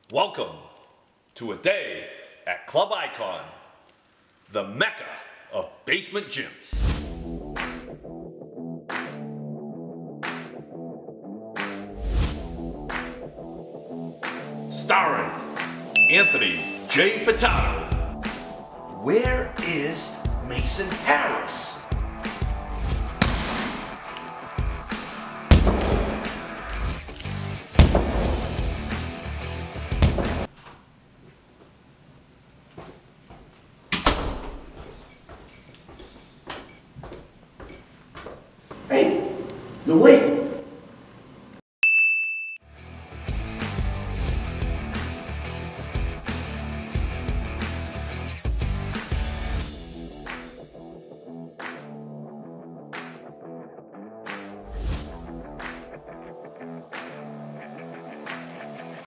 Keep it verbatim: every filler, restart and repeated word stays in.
Welcome to a day at Club Icon, the mecca of basement gyms. Starring Anthony J. Furtado. Where is Mason Harris?